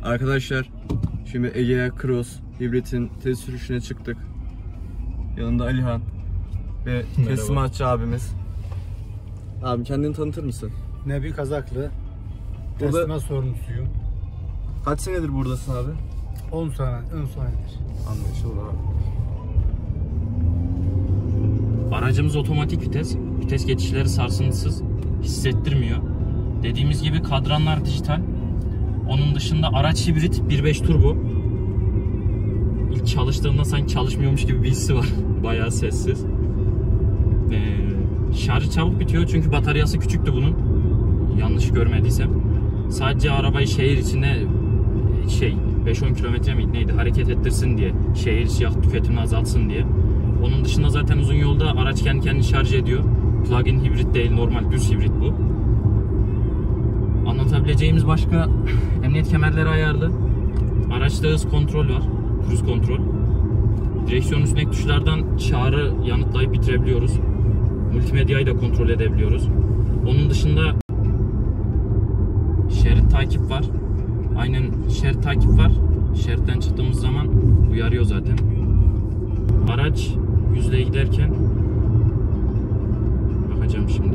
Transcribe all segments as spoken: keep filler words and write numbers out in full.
Arkadaşlar şimdi Egea Cross Hibrit'in test sürüşüne çıktık. Yanında Alihan ve teslimatçı abimiz. Abi kendini tanıtır mısın? Nebi Kazaklı. Burada... Teslimat sorumlusuyum. Kaç senedir buradasın abi? on sene, on senedir. Anlaşıldı abi. Aracımız otomatik vites. Vites geçişleri sarsıntısız, hissettirmiyor. Dediğimiz gibi kadranlar dijital. Onun dışında araç hibrit bir nokta beş turbo. İlk çalıştığımda sanki çalışmıyormuş gibi bir hissi var. Bayağı sessiz. Ee, şarjı çabuk bitiyor çünkü bataryası küçüktü bunun. Yanlış görmediysem. Sadece arabayı şehir içinde şey beş on kilometre miydi neydi hareket ettirsin diye, şehir içi yakıt tüketimini azaltsın diye. Onun dışında zaten uzun yolda araç kendi kendini şarj ediyor. Plug-in hibrit değil, normal düz hibrit bu. Anlatabileceğimiz başka, emniyet kemerleri ayarlı. Araçta hız kontrol var, cruise kontrol. Direksiyon üstündeki tuşlardan çağrı yanıtlayıp bitirebiliyoruz. Multimedyayı da kontrol edebiliyoruz. Onun dışında şerit takip var. Aynen şerit takip var. Şeritten çıktığımız zaman uyarıyor zaten. Araç yüzle giderken bakacağım şimdi.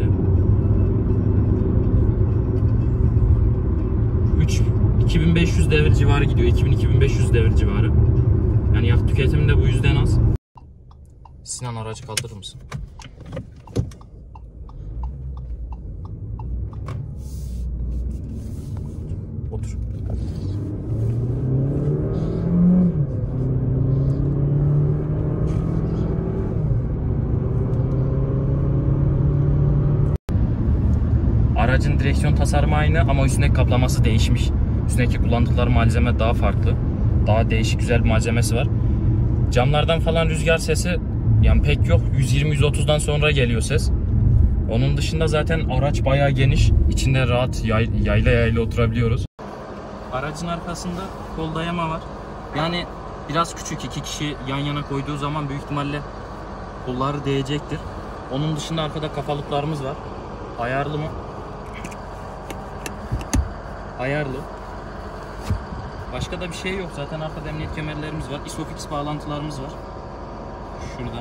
üç iki bin beş yüz devir civarı gidiyor. iki bin iki bin beş yüz devir civarı. Yani yakıt tüketimi de bu yüzden az. Sinan, aracı kaldırır mısın? Otur. Aracın direksiyon tasarımı aynı ama üstündeki kaplaması değişmiş. Üstündeki kullandıkları malzeme daha farklı. Daha değişik, güzel bir malzemesi var. Camlardan falan rüzgar sesi yani pek yok. yüz yirmi yüz otuzdan sonra geliyor ses. Onun dışında zaten araç bayağı geniş. İçinde rahat yay, yayla yayla oturabiliyoruz. Aracın arkasında kol dayama var. Yani biraz küçük, iki kişi yan yana koyduğu zaman büyük ihtimalle kolları değecektir. Onun dışında arkada kafalıklarımız var. Ayarlı mı? Ayarlı. Başka da bir şey yok. Zaten arkada emniyet kemerlerimiz var. Isofix bağlantılarımız var. Şurada.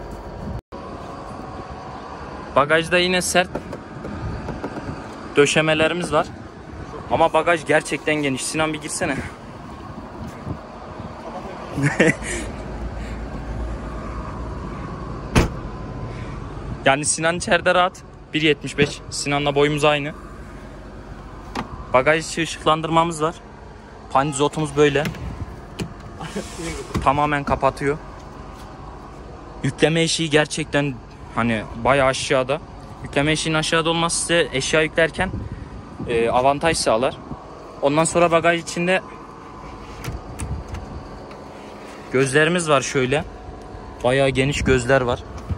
Bagajda yine sert döşemelerimiz var. Ama bagaj gerçekten geniş. Sinan bir girsene. Yani Sinan içeride rahat. bir yetmiş beş. Sinan'la boyumuz aynı. Bagaj içi ışıklandırmamız var. Pandizotumuz böyle. Tamamen kapatıyor. Yükleme eşiği gerçekten hani bayağı aşağıda. Yükleme eşiğinin aşağıda olması size eşya yüklerken e, avantaj sağlar. Ondan sonra bagaj içinde gözlerimiz var şöyle. Bayağı geniş gözler var.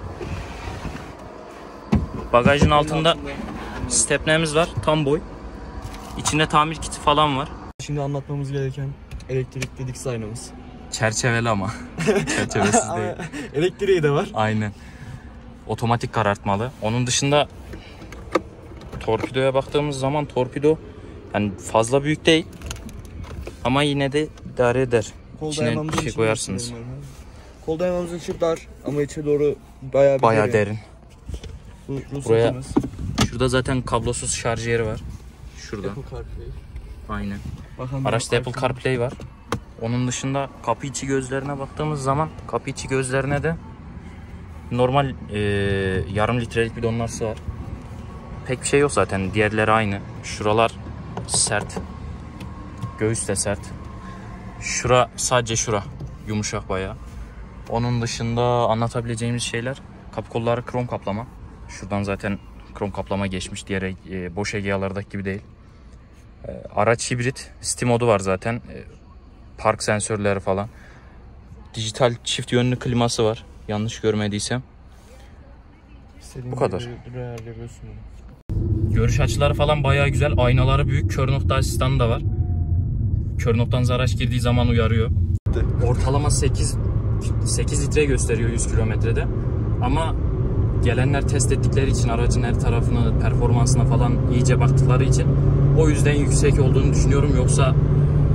Bagajın altında stepnemiz var. Tam boy. İçinde tamir kiti falan var. Şimdi anlatmamız gereken elektrikli dikiz aynamız. Çerçeveli ama. Çerçevesiz değil. Elektriği de var. Aynen. Otomatik karartmalı. Onun dışında torpidoya baktığımız zaman torpido yani fazla büyük değil. Ama yine de idare eder. Kol İçine bir şey koyarsınız. Kol dayamamızın içi dar ama içe doğru bayağı bir bayağı derin. derin. Bu, Buraya şurada zaten kablosuz şarj yeri var. Şurada. Apple CarPlay. Aynen. Bakalım araçta Apple CarPlay var. Onun dışında kapı içi gözlerine baktığımız zaman kapı içi gözlerine de normal e, yarım litrelik bidonlar var. Pek bir şey yok zaten. Diğerleri aynı. Şuralar sert. Göğüs de sert. Şura sadece şura yumuşak bayağı. Onun dışında anlatabileceğimiz şeyler, kapı kolları krom kaplama. Şuradan zaten krom kaplama geçmiş. Diğer e, boş Egea'lardaki gibi değil. E, araç hibrit. Steam modu var zaten. E, park sensörleri falan. Dijital çift yönlü kliması var. Yanlış görmediysem. İstediğin bu kadar. Bir, Görüş açıları falan bayağı güzel. Aynaları büyük. Kör nokta asistanı da var. Kör noktanıza araç girdiği zaman uyarıyor. Ortalama sekiz litre gösteriyor yüz kilometrede. Ama gelenler test ettikleri için aracın her tarafını, performansına falan iyice baktıkları için o yüzden yüksek olduğunu düşünüyorum. Yoksa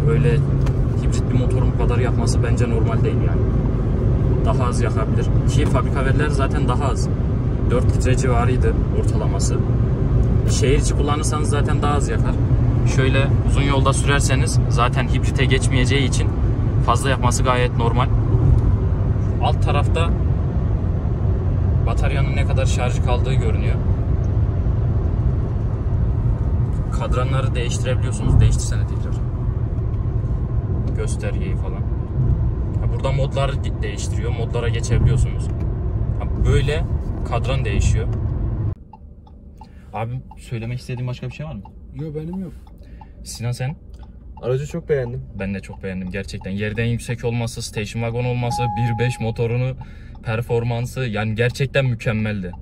öyle hibrit bir motorun bu kadar yakması bence normal değil yani. Daha az yakabilir. Ki fabrika verileri zaten daha az. dört litre civarıydı ortalaması. Şehir içi kullanırsanız zaten daha az yakar. Şöyle uzun yolda sürerseniz zaten hibrite geçmeyeceği için fazla yakması gayet normal. Alt tarafta bataryanın ne kadar şarjı kaldığı görünüyor. Kadranları değiştirebiliyorsunuz. Değiştirsene tekrar. Göstergeyi falan. Burada modları değiştiriyor. Modlara geçebiliyorsunuz. Böyle kadran değişiyor. Abi söylemek istediğin başka bir şey var mı? Yok, benim yok. Sinan sen? Aracı çok beğendim. Ben de çok beğendim gerçekten. Yerden yüksek olması, station wagon olması, bir nokta beş motorunu, performansı yani gerçekten mükemmeldi.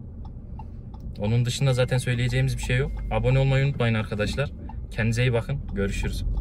Onun dışında zaten söyleyeceğimiz bir şey yok. Abone olmayı unutmayın arkadaşlar. Kendinize iyi bakın. Görüşürüz.